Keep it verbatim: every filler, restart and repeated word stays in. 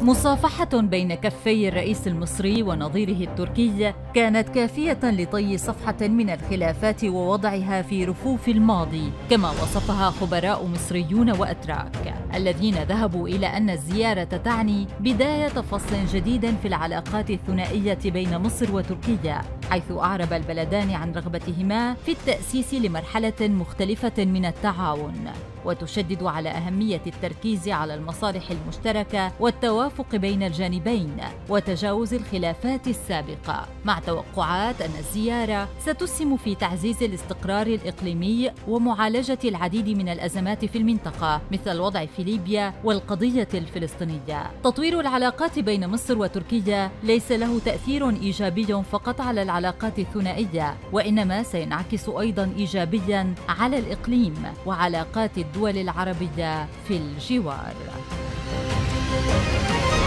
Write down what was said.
مصافحة بين كفي الرئيس المصري ونظيره التركي كانت كافية لطي صفحة من الخلافات ووضعها في رفوف الماضي، كما وصفها خبراء مصريون وأتراك الذين ذهبوا إلى أن الزيارة تعني بداية فصل جديد في العلاقات الثنائية بين مصر وتركيا، حيث أعرب البلدان عن رغبتهما في التأسيس لمرحلة مختلفة من التعاون، وتشدد على أهمية التركيز على المصالح المشتركة والتوافق بين الجانبين وتجاوز الخلافات السابقة، مع توقعات أن الزيارة ستسهم في تعزيز الاستقرار الإقليمي ومعالجة العديد من الأزمات في المنطقة مثل الوضع في ليبيا والقضية الفلسطينية. تطوير العلاقات بين مصر وتركيا ليس له تأثير إيجابي فقط على العلاقات الثنائية، وإنما سينعكس أيضاً إيجابياً على الإقليم وعلاقات الدول العربية في الجوار.